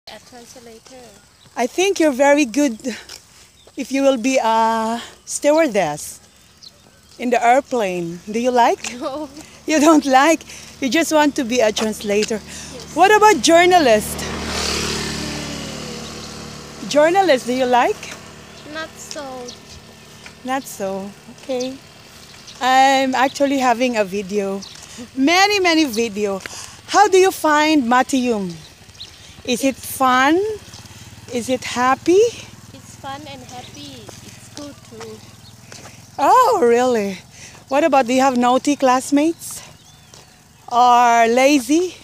A translator. I think you're very good if you will be a stewardess in the airplane. Do you like? No. You don't like? You just want to be a translator. Yes. What about journalist? Journalist, do you like? Not so. Not so. Okay. I'm actually having a video. Many video. How do you find Matiyum? Is it fun? Is it happy? It's fun and happy. It's good too. Oh, really? What about, do you have naughty classmates? Or lazy?